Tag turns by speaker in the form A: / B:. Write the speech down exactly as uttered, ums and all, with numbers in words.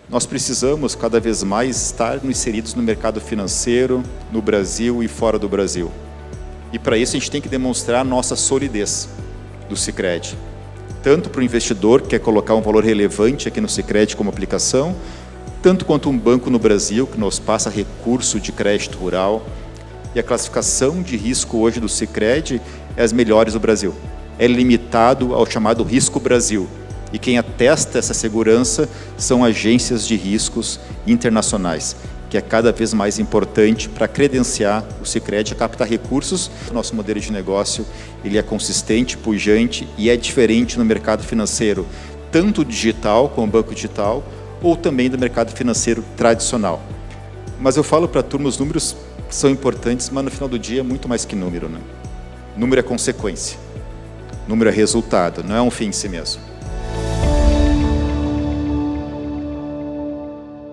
A: nós precisamos cada vez mais estar inseridos no mercado financeiro, no Brasil e fora do Brasil. E para isso a gente tem que demonstrar a nossa solidez do Sicredi. Tanto para o investidor que quer colocar um valor relevante aqui no Sicredi como aplicação, tanto quanto um banco no Brasil que nos passa recurso de crédito rural. E a classificação de risco hoje do Sicredi é as melhores do Brasil. É limitado ao chamado Risco Brasil. E quem atesta essa segurança são agências de riscos internacionais, que é cada vez mais importante para credenciar o Sicredi a captar recursos. O nosso modelo de negócio ele é consistente, pujante e é diferente no mercado financeiro, tanto digital como banco digital, ou também do mercado financeiro tradicional. Mas eu falo para a turma, os números são importantes, mas no final do dia é muito mais que número, né? Número é consequência, número é resultado, não é um fim em si mesmo.